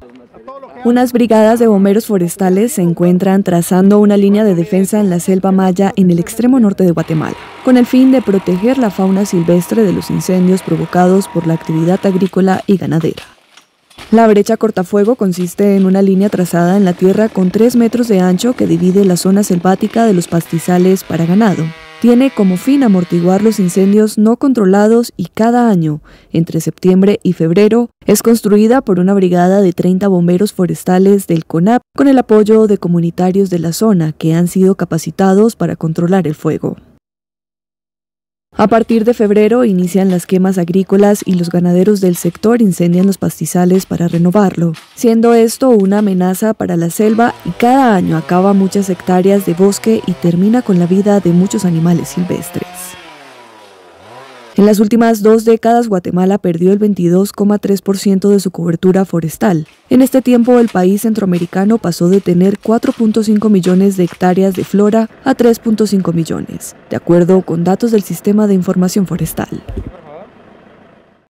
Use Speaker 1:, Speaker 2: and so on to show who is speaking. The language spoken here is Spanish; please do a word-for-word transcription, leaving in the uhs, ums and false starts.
Speaker 1: Unas brigadas de bomberos forestales se encuentran trazando una línea de defensa en la selva maya en el extremo norte de Guatemala, con el fin de proteger la fauna silvestre de los incendios provocados por la actividad agrícola y ganadera. La brecha cortafuego consiste en una línea trazada en la tierra con tres metros de ancho que divide la zona selvática de los pastizales para ganado. Tiene como fin amortiguar los incendios no controlados y cada año, entre septiembre y febrero, es construida por una brigada de treinta bomberos forestales del CONAP con el apoyo de comunitarios de la zona que han sido capacitados para controlar el fuego. A partir de febrero inician las quemas agrícolas y los ganaderos del sector incendian los pastizales para renovarlo, siendo esto una amenaza para la selva y cada año acaba muchas hectáreas de bosque y termina con la vida de muchos animales silvestres. En las últimas dos décadas, Guatemala perdió el veintidós coma tres por ciento de su cobertura forestal. En este tiempo, el país centroamericano pasó de tener cuatro punto cinco millones de hectáreas de flora a tres punto cinco millones, de acuerdo con datos del Sistema de Información Forestal.